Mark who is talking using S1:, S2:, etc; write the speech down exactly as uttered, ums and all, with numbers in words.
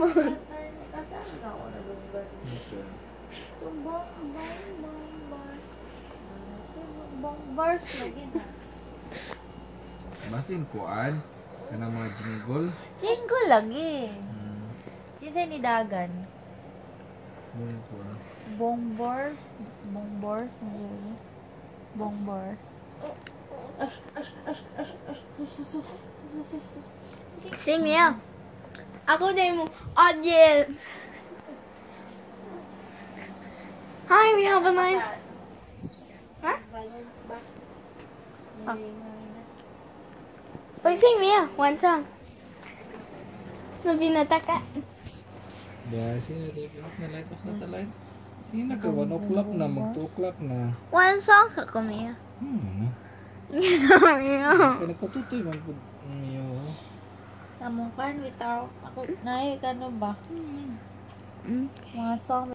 S1: Kasama ka ako na bumbar. Tumbong, bong, bong, bars. Bong, bars lagi na.
S2: Basin kuan. Kanang mga jingle.
S1: Jingle lagi.
S2: Hmm.
S1: Kinsay ni Dagan.
S2: Bong kuan.
S1: Bong bars. Bong bars. Bong bars.
S3: Sing Mia. Ako din mo audience. Hi, we have a nice. Huh?
S1: Balance ba?
S3: Ah. Pag sing Mia, one song. Nabinata ka.
S2: Basin na tayo. Off na light. Off na ta light. Sige na ka. one o'clock na. Mag two o'clock na.
S3: One song sa ko Mia.
S2: Hmm.
S3: Mia.
S2: Kaya nagpatutoy man po. Iyo.
S1: Tamong kan without ako naay kano ba?
S3: Mm.
S1: Mga song